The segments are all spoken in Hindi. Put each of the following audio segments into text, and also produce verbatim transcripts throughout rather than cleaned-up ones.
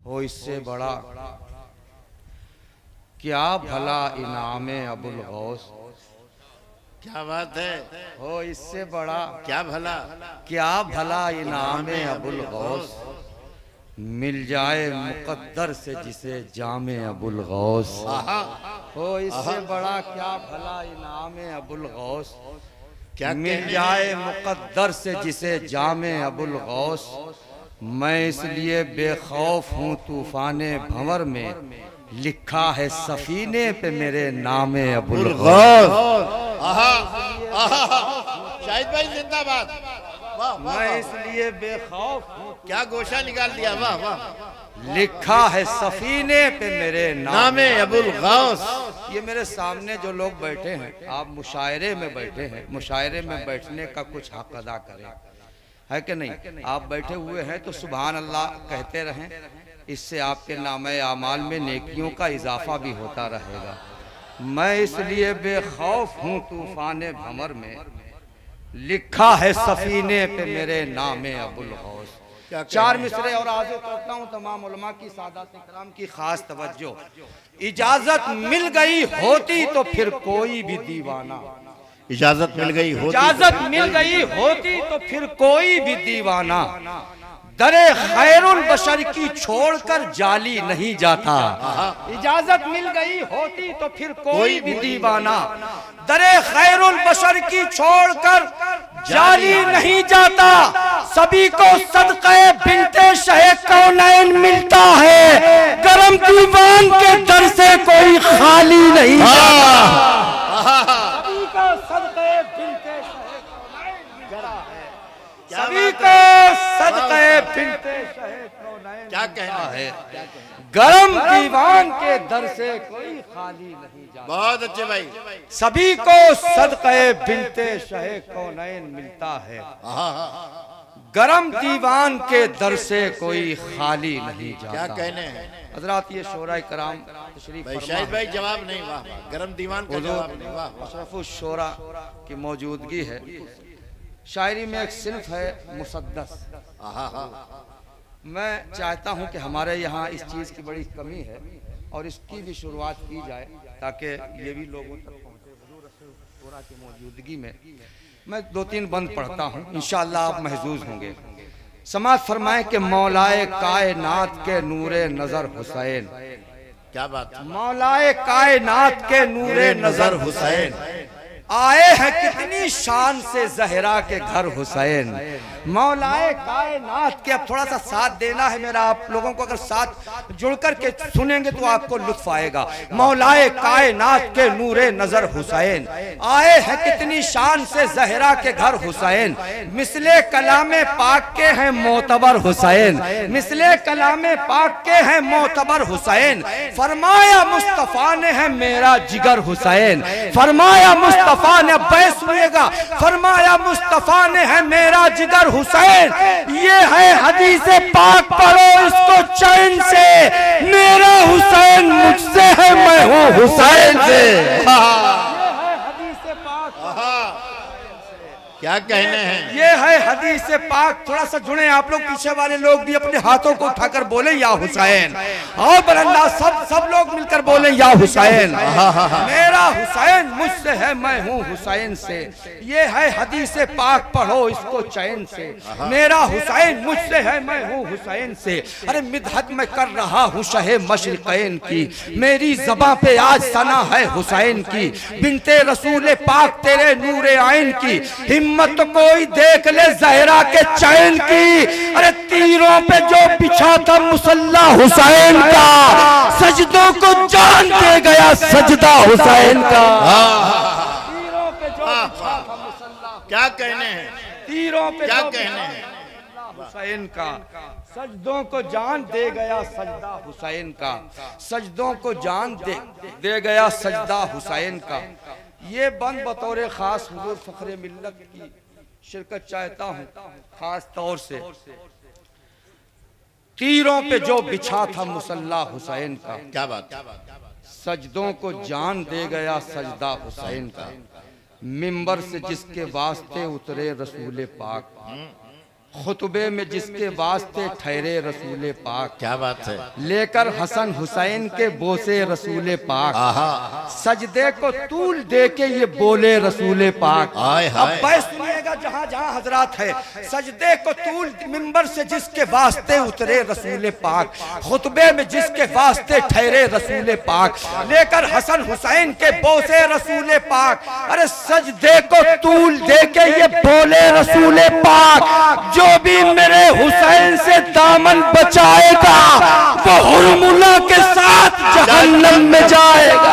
हो इससे बड़ा क्या भला इनामे अबुल गौस। क्या बात है। हो इससे बड़ा क्या भला क्या भला इनामे अबुल गौस मिल जाए मुकद्दर से जिसे जामे अबुल गौस। हो इससे बड़ा क्या भला इनामे अबुल गौस क्या मिल जाए मुकद्दर से जिसे जामे अबुल गौस। मैं इसलिए बेखौफ हूँ तूफाने भंवर में लिखा है सफीने पे मेरे नामे अबुल गौस। शाहिद भाई जिंदाबाद। वाह मैं इसलिए बेखौफ हूँ क्या गोशा निकाल दिया। वाह वाह। लिखा है सफीने पे मेरे नामे अबुल गौस। ये मेरे सामने जो लोग बैठे हैं, आप मुशायरे में बैठे हैं, मुशायरे में बैठने का कुछ हक अदा करें, है कि नहीं। आप बैठे हुए हैं तो सुभान अल्लाह कहते रहें, इससे आपके नामे आमाल में नेकियों का इजाफा भी होता रहेगा। मैं इसलिए बेखौफ हूँ तूफाने भंवर में लिखा है सफीने पे मेरे नामे अबुल गौस। चार मिसरे और आगे करता हूँ तमाम उलमा की सादात इकराम की खास तवज्जो। इजाजत मिल गई होती तो फिर कोई भी दीवाना, इजाजत मिल गई होती इजाजत मिल गई होती तो फिर कोई भी दीवाना दरे खैरुल बशर की छोड़कर जाली नहीं जाता। इजाजत मिल गई होती तो फिर कोई भी दीवाना दरे खैरुल बशर की छोड़कर जाली नहीं जाता। सभी को सदक़े बिन्ते शहे कौनैन मिलता है, करम दीवान के दर से कोई खाली नहीं जाता। सभी को सदक़े बिन्ते शहे कौनैन मिलता है, सभी को सदक़े बिन्ते शहे कौनैन क्या कहना है। गरम दीवान के दर से कोई खाली नहीं जाता। बहुत अच्छे भाई। सभी को सदक़े बिन्ते शहे कौनैन मिलता है, गरम दीवान के दर से कोई खाली नहीं जाता। क्या कहने हैं हज़रात, ये शोरा कराम तशरीफ भाई। फरमा शाहिद भाई जवाब नहीं। वाह वाह। गरम दीवान का जवाब नहीं। वाह वाह। अशरफुल शोरा की मौजूदगी है। शायरी में एक सिन्फ है मुसद्दस। मैं चाहता हूं कि हमारे यहाँ इस चीज़ की बड़ी कमी है और इसकी भी शुरुआत की जाए ताकि ये भी लोगों तक पहुँचे। हुजूर शोरा की मौजूदगी में मैं दो तीन बंद पढ़ता हूँ, इंशाअल्लाह आप महजूज होंगे। समाज फरमाए कि मौलाए कायनात के नूरे नजर हुसैन। क्या बात। मौलाए कायनात के नूरे नजर हुसैन आए हैं कितनी शान से जहरा के घर हुसैन। मौलाए कायनात के, अब थोड़ा सा साथ देना है मेरा आप लोगों को, अगर साथ जुड़ कर के सुनेंगे तो आपको लुत्फ आएगा। मौलाए कायनात के नूरे नजर हुसैन आए हैं कितनी शान से जहरा के घर हुसैन। मिसले कलामे पाक के हैं मोतबर हुसैन, मिसले कलामे पाक के हैं मोतबर हुसैन। फरमाया मुस्तफा ने है मेरा जिगर हुसैन, फरमाया मुस्तफा ने, बैस सुनिएगा, फरमाया मुस्तफा ने है मेरा जिगर हुसैन। ये है हदीस पाक, पढ़ो इसको चैन से। मेरा हुसैन मुझसे है, मैं हूँ हुसैन से। ये है हदीस पाक। क्या कहने हैं। ये है हदीस पाक। थोड़ा सा जुड़े आप लोग, पीछे वाले लोग भी अपने हाथों को उठाकर बोले या हुसैन। और बरंदा सब सब लोग मिलकर बोले या हुसैन। मेरा हुसैन मुझसे है, मैं हूँ हुसैन से। ये है हदीस पाक, पढ़ो इसको चैन से। मेरा हुसैन मुझसे है, मैं हूँ हुसैन से। अरे मिदहत में कर रहा हूँ शहे मशरिक़ैन की, मेरी ज़बां पे आज सना है हुसैन की। बिन्ते रसूल पाक तेरे नूरे आइन की, हिम्मत कोई देख ले जहरा के चैन की। अरे तीरों पे जो बिछा था मुसल्ला हुसैन का, सजदों को जान दे गया सजदा हुसैन का। तीरों पे जो बिछा था मुसल्ला, क्या कहने हैं। तीरों पे क्या जो कहने हैं हुसैन का, सजदों को जान दे गया सजदा हुसैन का। सजदों को जान दे दे गया सजदा हुसैन का। ये बंद बतौर खास हुजूर फखरे मिल्लत की शिरकत चाहता हूँ खास तौर से। तीरों पे जो बिछा था मुसल्ला हुसैन का, क्या बात। सजदों को जान दे गया सजदा हुसैन का। मिंबर से जिसके वास्ते उतरे रसूल पाक, खुतबे में जिसके वास्ते ठहरे रसूल पाक। क्या बात है। लेकर हसन हुसैन के बोसे रसूल पाक। सजदे को तूल दे के ये बोले रसूल पाक। अब बैस सुनिएगा जहाँ जहाँ हजरात है। सजदे को तूल मिंबर से जिसके वास्ते उतरे रसूल पाक, खुतबे में जिसके वास्ते ठहरे रसूल पाक, लेकर हसन हुसैन के बोसे रसूल पाक। अरे सजदे को तूल दे के ये बोले रसूल पाक, जो भी मेरे हुसैन से दामन बचाएगा वो हुरमुला के साथ जहन्नम में जाएगा।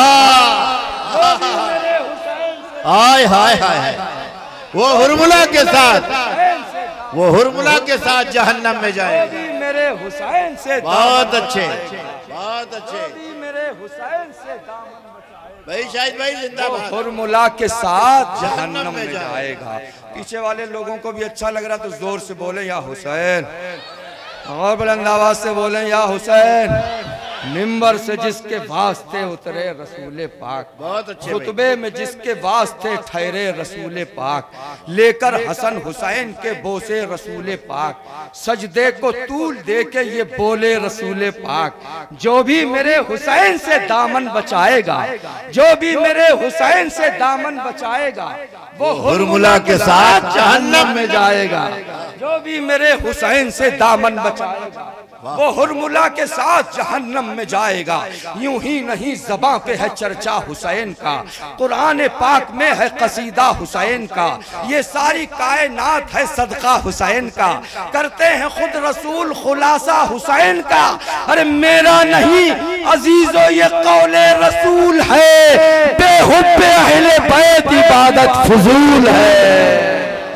हाय हाय हाय, वो हुरमुला के साथ, वो हुरमुला के साथ जहन्नम में जाएगा। मेरे हुसैन से बहुत अच्छे, बहुत अच्छे। मेरे हुसैन से दामन भाई शाहिद भाई जिंदाबाद। हुरमुला के साथ जहन्नम में जाएगा। पीछे वाले लोगों को भी अच्छा लग रहा तो जोर से बोले या हुसैन, और बुलंद आवाज से बोले या हुसैन। मिंबर से जिसके वास्ते उतरे रसूल पाक, बहुत अच्छे। खुतबे में जिसके वास्ते ठहरे रसूल पाक, लेकर हसन हुसैन के बोसे रसूल पाक। सजदे को तूल दे के ये बोले रसूल पाक, जो भी मेरे हुसैन से दामन बचाएगा, जो भी मेरे हुसैन से दामन बचाएगा वो हुरमुला के साथ जहन्नम में जाएगा। जो भी मेरे हुसैन से दामन बचाएगा वो हुरमुला के साथ जहन्नम में जाएगा। यूं ही नहीं ज़बां पे है चर्चा हुसैन का, कुरान पाक में है कसीदा हुसैन का, ये सारी कायनात है सदका हुसैन का। करते हैं खुद रसूल खुलासा हुसैन का। अरे मेरा नहीं अजीजो ये कौले रसूल है, बेहुब्बे अहले बैत इबादत फुजूल है।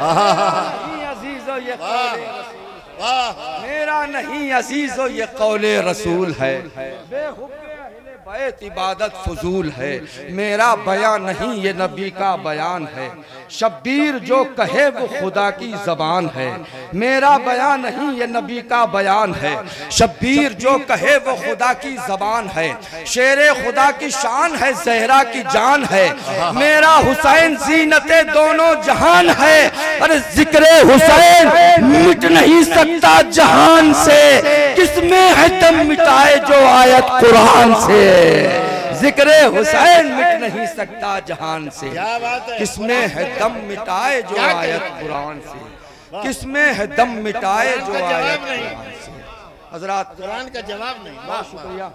अजीजो ये कौले मेरा नहीं अजीजो ये कौले रसूल है, बेहुब्बे अहले बैत इबादत फजूल है। मेरा बयान नहीं ये नबी का बयान है, शब्बीर जो कहे वो खुदा की जबान है। मेरा बयान नहीं ये नबी का बयान है, शब्बीर जो कहे वो खुदा की जबान है। शेरे खुदा की शान है, जहरा की जान है। मेरा हुसैन जीनते दोनों जहान है। अरे जिक्रे हुसैन मिट नहीं सकता जहान से, किसमें है दम मिटाए जो आयत कुरान से। जिक्रे हुसैन मिट नहीं सकता जहान से, किसमें है दम मिटाए जो आयत कुरान से, किसमें है दम मिटाए जो आयत कुरान से। हजरात कुरान का जवाब नहीं। बहुत शुक्रिया।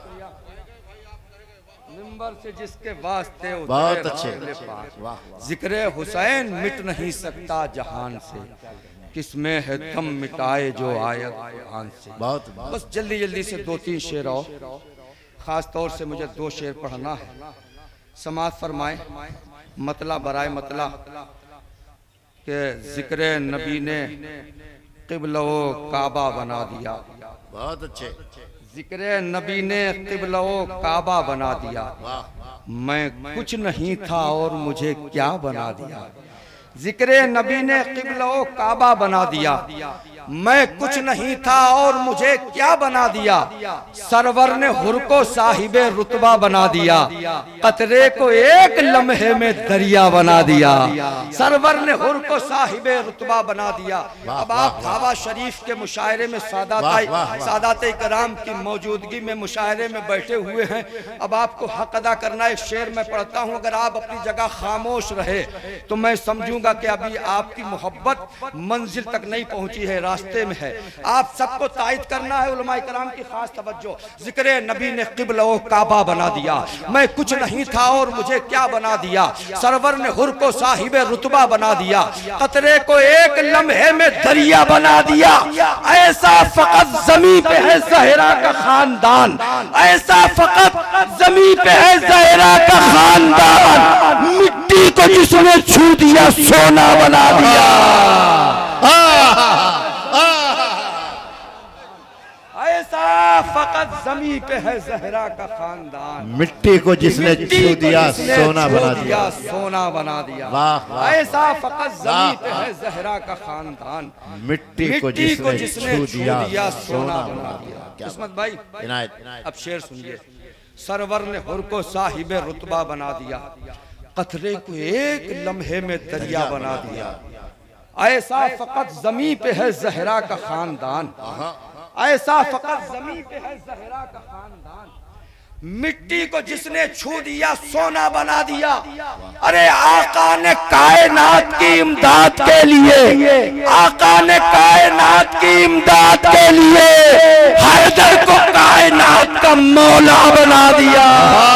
मिंबर से जिसके वास्ते बहुत अच्छे। जिक्रे हुसैन मिट नहीं सकता जहान से, किसमें है दम मिटाए जो आयत कुरान से। बहुत बस जल्दी जल्दी से दो तीन शेर और, खास तौर से मुझे दो शेर पढ़ना है। समाज फरमाए मतला बराए मतला के जिक्र नबी ने क़िबला व काबा बना दिया। बहुत अच्छे। जिक्र नबी ने क़िबला व काबा बना दिया। मैं कुछ नहीं था और मुझे क्या बना दिया। जिक्र नबी ने क़िबला व काबा बना दिया। मैं कुछ नहीं था और मुझे क्या बना दिया। सरवर ने हुर को साहिबे रुतबा बना दिया, कतरे को एक लम्हे में दरिया बना दिया। सरवर ने हुर को साहिबे रुतबा बना दिया। अब आप काबा शरीफ के मुशायरे में सादात इकराम की मौजूदगी में मुशायरे में बैठे हुए हैं। अब आपको हक अदा करना। एक शेर मैं पढ़ता हूँ, अगर आप अपनी जगह खामोश रहे तो मैं समझूंगा कि अभी आपकी मोहब्बत मंजिल तक नहीं पहुंची है, रास्ते में है। आप सबको तायद करना है, उलमा इकराम की खास तवज्जो। जिक्र नबी ने क़िबला व काबा बना दिया। मैं कुछ नहीं था और मुझे क्या बना दिया। सरवर ने हुर को साहिबे रुतबा बना दिया, कतरे को एक लम्हे में दरिया बना दिया। ऐसा फकत जमी पे है ज़हरा का खानदान, ऐसा फकत जमी पे है ज़हरा का खानदान। मिट्टी को जिसने छू दिया सोना बना दिया। ऐसा फकत जमी पे है ज़हरा का खानदान, मिट्टी को जिसने छू दिया सोना बना दिया। सोना बना दिया। ऐसा फकत जमी पे है ज़हरा का खानदान, मिट्टी को जिसने छू दिया सोना बना दिया। किस्मत भाई अब शेर सुनिए। सरवर ने हुर को साहिबे रुतबा बना दिया, कतरे को एक लम्हे में दरिया बना दिया। ऐसा फकत जमी पे है जहरा का खानदान, ऐसा फकत जमी पे है जहरा का खानदान। मिट्टी को जिसने छू दिया सोना बना दिया। अरे आका ने कायनात की इमदाद के लिए, आका ने कायनात की इमदाद के लिए हैदर को कायनात का मौला बना दिया।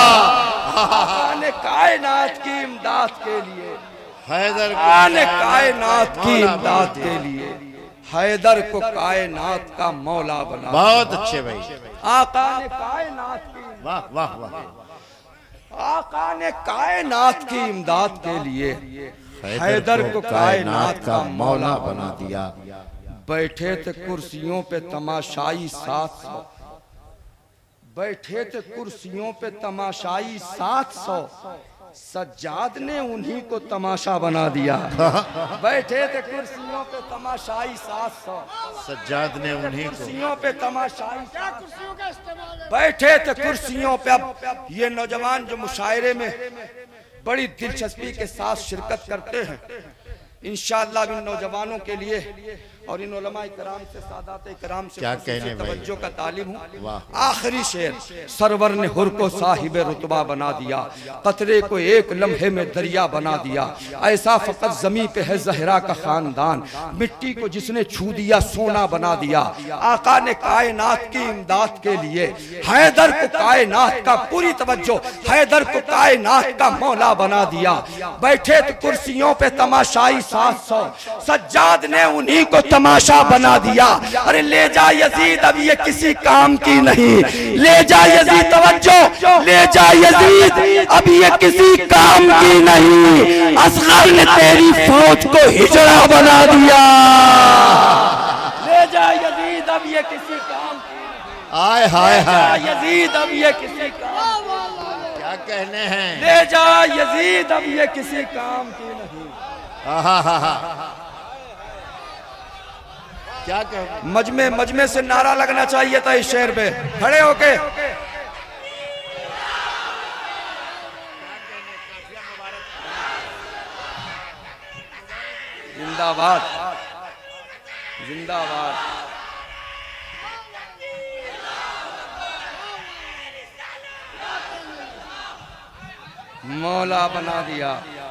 आका ने कायनात की इमदाद के लिए, हैदर ने कायनात की इमदाद के लिए हैदर को कायनात का मौला बना। बहुत अच्छे भाई। आका ने कायनात की, वाह वाह वाह। आका ने कायनात की इमदाद के लिए हैदर को कायनात का मौला बना दिया। बैठे थे कुर्सियों पे तमाशाई सात सौ, बैठे थे कुर्सियों पे तमाशाई सात सौ, सज्जाद ने उन्हीं को तमाशा बना दिया। बैठे थे कुर्सियों पे तमाशाई सात सौ, सज्जाद ने उन्हीं कुर्सियों पे तमाशाई, बैठे थे कुर्सियों पे। अब ये नौजवान जो मुशायरे में बड़ी दिलचस्पी के साथ शिरकत करते हैं, इंशाअल्लाह इन नौजवानों के लिए और इन उलमाए कराम से, सादाते कराम से क्या कहने तवज्जो का तालिब हूँ। आखिरी शेर, सरवर ने हुर को साहिब रुतबा बना दिया, कतरे को एक लम्हे में दरिया बना दिया। ऐसा फकत जमी पे है जहरा का खानदान, मिट्टी को जिसने छू दिया सोना बना दिया। आका ने कायनात की इमदाद के लिए हैदर को कायनात का, पूरी तवज्जो, हैदर को कायनात का मौला बना दिया। बैठे थे कुर्सियों पे तमाशाई सात सौ, सज्जाद ने उन्हीं को तमाशा बना दिया। अरे ले जा यजीद अब ये किसी काम की नहीं, ले जा यजीद, तवज्जो, ले जा यजीद अब ये किसी काम की नहीं। असगर ने तेरी फौज को हिजड़ा बना दिया। ले जा यजीद अब ये किसी काम की नहीं, आय हाय हाय, यजीद अब ये किसी काम, क्या कहने हैं। ले जा यजीद अब ये किसी काम की नहीं। हा हा हा, क्या कह, मजमे मजमे से नारा लगना चाहिए था इस शेर पे, खड़े होके। जिंदाबाद जिंदाबाद। मौला बना दिया।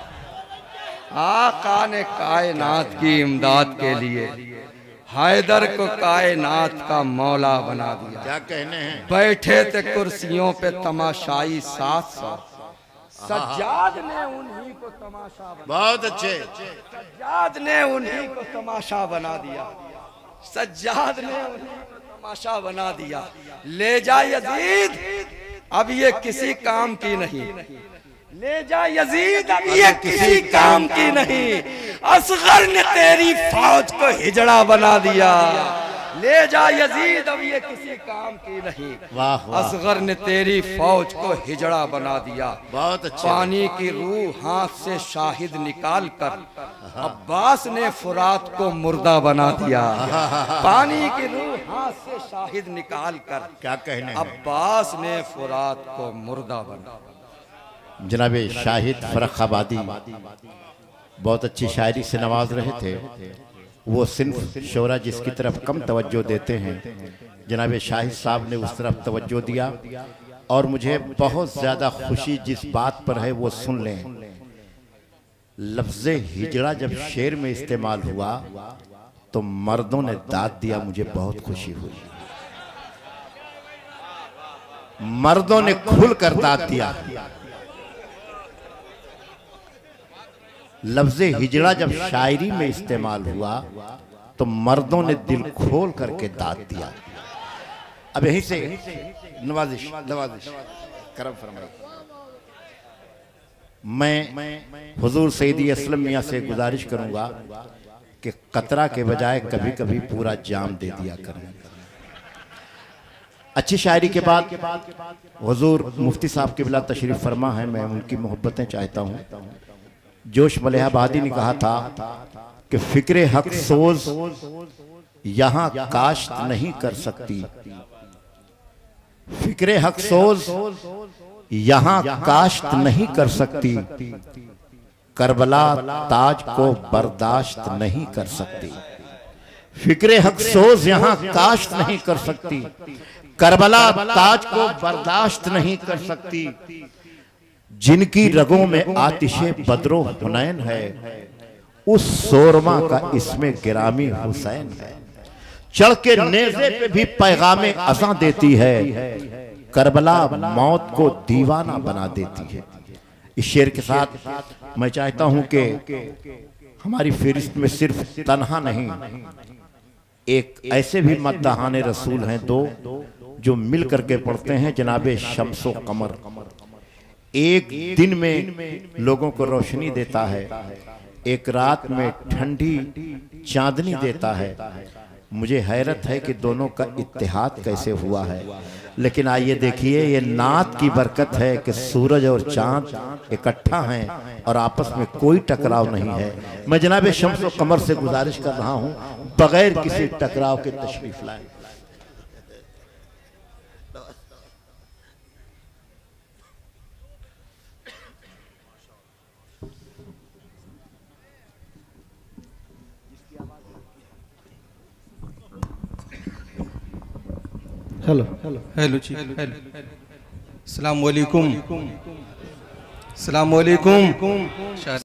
आका ने कायनात की इमदाद के लिए हैदर को कायनात का मौला बना दिया। क्या कहने हैं। बैठे थे कुर्सियों पे तमाशाई सात सौ, सज्जाद ने उन्हीं को तमाशा बना, बहुत अच्छे, सज्जाद ने उन्हीं को तमाशा बना दिया। सज्जाद ने उन्हीं को तमाशा बना दिया। ले जा यजीद अब ये किसी काम की नहीं, ले जा यजीद अब ये किसी काम की नहीं। असगर ने तेरी फौज को हिजड़ा बना दिया। ले जा यजीद अब ये किसी काम की नहीं। वाह वाह। असगर ने तेरी फौज को हिजड़ा बना दिया। बहुत अच्छे। पानी की रूह हाथ से शाहिद निकाल कर अब्बास ने फुरात को मुर्दा बना दिया। पानी की रूह हाथ से शाहिद निकाल कर, क्या कहने, अब्बास ने फुरात को मुर्दा बना। जनाबे शाहिद फर्रुखाबादी बहुत अच्छी शायरी से नवाज रहे थे। वो सिर्फ शोरा जिसकी तरफ कम तवज्जो देते हैं, जनाबे शाहिद साहब ने उस तरफ तवज्जो दिया। और मुझे बहुत ज़्यादा खुशी जिस बात पर है वो सुन लें। लफ्ज़ हिजड़ा जब शेर में इस्तेमाल हुआ तो मर्दों ने दाद दिया, मुझे बहुत खुशी हुई। मर्दों ने खुल कर दाद दिया। लफ्ज़ हिजड़ा जब शायरी में इस्तेमाल हुआ तो मर्दों ने दिल खोल करके दाद दिया। अब यहीं से नवाजिश नवाजिश करम फरमाइए। मैं हुजूर सैयदी असलम मियां से गुजारिश करूंगा कि कतरा के बजाय कभी कभी पूरा जाम दे दिया करें। अच्छी शायरी के बाद हुजूर मुफ्ती साहब की बिला तशरीफ फरमा है, मैं उनकी मोहब्बतें चाहता हूँ। जोश मलिहाबादी ने कहा था कि फिक्रे हक सोज यहाँ काश्त नहीं कर सकती, फिक्रे हक सोज यहाँ काश्त नहीं कर सकती, करबला ताज को बर्दाश्त नहीं कर सकती, फिक्रे हक सोज यहाँ काश्त नहीं कर सकती, करबला ताज को बर्दाश्त नहीं कर सकती। जिनकी रगों में आतिशे बदरो हुनैन है, उस सोरमा का इसमें गिरामी हुसैन है। चढ़ के नेज़े पे भी पैगामे अज़ां देती है, करबला मौत को दीवाना बना देती है। इस शेर के साथ मैं चाहता हूं कि हमारी फहरिस्त में सिर्फ तन्हा नहीं, एक ऐसे भी मद्दाहाने रसूल हैं दो जो मिल करके पढ़ते हैं, जनाबे शम्सो कमर। एक दिन में लोगों को रोशनी देता है, एक रात में ठंडी चांदनी देता है। मुझे हैरत है कि दोनों का इत्तेहाद कैसे हुआ है। लेकिन आइए देखिए, ये नात की बरकत है कि सूरज और चांद इकट्ठा हैं और आपस में कोई टकराव नहीं है। मैं जनाब शम्सो कमर से गुजारिश कर रहा हूं, बगैर किसी टकराव के तशरीफ लाएं। हेलो हेलो हेलो जी, हेलो, अस्सलाम वालेकुम, अस्सलाम वालेकुम।